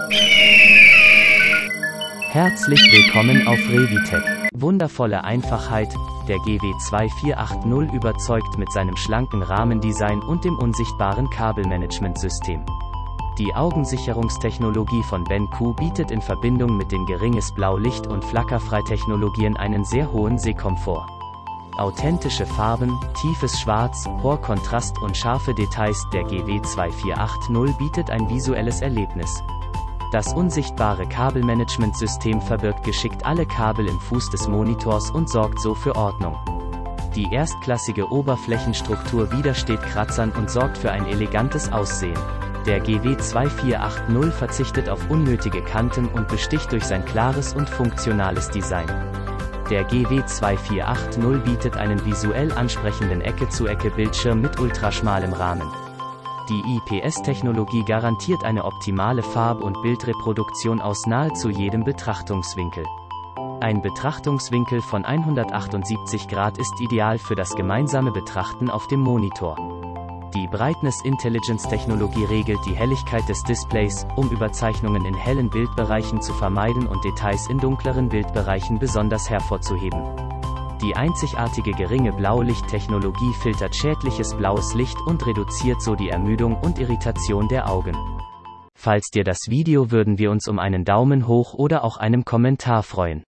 Herzlich willkommen auf Revitec. Wundervolle Einfachheit, der GW2480 überzeugt mit seinem schlanken Rahmendesign und dem unsichtbaren Kabelmanagementsystem. Die Augensicherungstechnologie von BenQ bietet in Verbindung mit den geringes Blaulicht- und Flackerfrei-Technologien einen sehr hohen Sehkomfort. Authentische Farben, tiefes Schwarz, hoher Kontrast und scharfe Details, der GW2480 bietet ein visuelles Erlebnis. Das unsichtbare Kabelmanagementsystem verbirgt geschickt alle Kabel im Fuß des Monitors und sorgt so für Ordnung. Die erstklassige Oberflächenstruktur widersteht Kratzern und sorgt für ein elegantes Aussehen. Der GW2480 verzichtet auf unnötige Kanten und besticht durch sein klares und funktionales Design. Der GW2480 bietet einen visuell ansprechenden Ecke-zu-Ecke-Bildschirm mit ultraschmalem Rahmen. Die IPS-Technologie garantiert eine optimale Farb- und Bildreproduktion aus nahezu jedem Betrachtungswinkel. Ein Betrachtungswinkel von 178 Grad ist ideal für das gemeinsame Betrachten auf dem Monitor. Die Brightness Intelligence-Technologie regelt die Helligkeit des Displays, um Überzeichnungen in hellen Bildbereichen zu vermeiden und Details in dunkleren Bildbereichen besonders hervorzuheben. Die einzigartige geringe Blaulichttechnologie filtert schädliches blaues Licht und reduziert so die Ermüdung und Irritation der Augen. Falls dir das Video würden wir uns um einen Daumen hoch oder auch einem Kommentar freuen.